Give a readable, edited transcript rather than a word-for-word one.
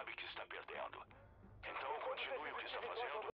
sabe que está perdendo. Então continue o que está fazendo